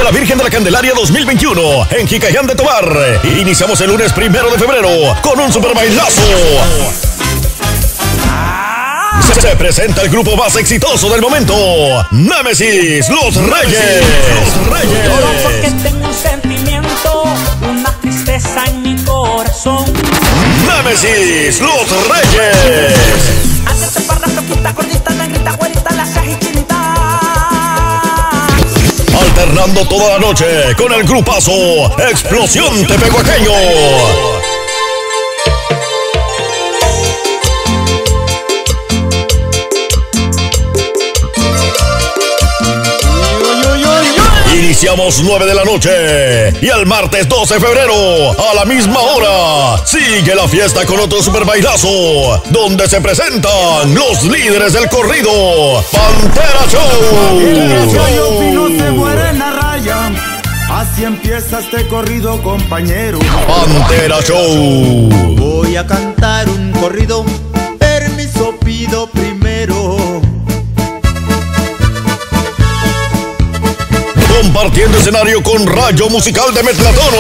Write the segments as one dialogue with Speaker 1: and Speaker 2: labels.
Speaker 1: la Virgen de la Candelaria 2021 en Jicayán de Tovar. Iniciamos el lunes 1 de febrero con un super bailazo. Se presenta el grupo más exitoso del momento, Némesis, Los Reyes.
Speaker 2: Lloro porque tengo un sentimiento, una tristeza en mi corazón.
Speaker 1: Némesis, Los Reyes.
Speaker 2: Antes de parra, flaquita, gordita, negrita, güerita, la cajichinita.
Speaker 1: Alternando toda la noche con el grupazo Explosión Tepehuaqueño. Iniciamos 9 de la noche y el martes 12 de febrero a la misma hora sigue la fiesta con otro super bailazo donde se presentan los líderes del corrido, Pantera Show.
Speaker 3: No se muere en la raya. Así empieza este corrido, compañero.
Speaker 1: Pantera Show.
Speaker 4: Voy a cantar un corrido, permiso pido primero.
Speaker 1: Compartiendo escenario con Rayo Musical de Metlatono.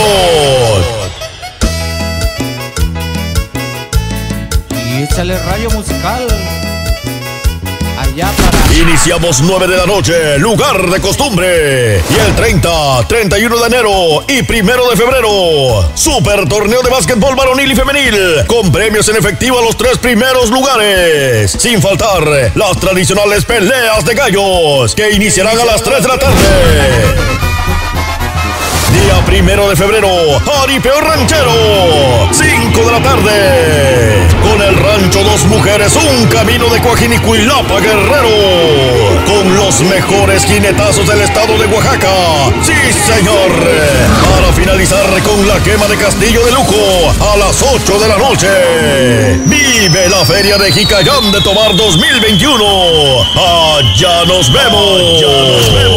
Speaker 5: Y échale Rayo Musical. Allá para...
Speaker 1: Iniciamos 9 de la noche, lugar de costumbre. Y el 30, 31 de enero y 1 de febrero, super torneo de básquetbol varonil y femenil, con premios en efectivo a los 3 primeros lugares. Sin faltar las tradicionales peleas de gallos, que iniciarán a las 3 de la tarde. Día 1 de febrero, Jaripeo Ranchero, 5 de la tarde. Con el rancho Dos Mujeres, un camino de Coajinicuilapa, Guerrero. Con los mejores jinetazos del estado de Oaxaca. ¡Sí, señor! Para finalizar con la quema de Castillo de Lujo a las 8 de la noche. ¡Vive la Feria de Jicayán de Tovar 2021! ¡Allá nos vemos!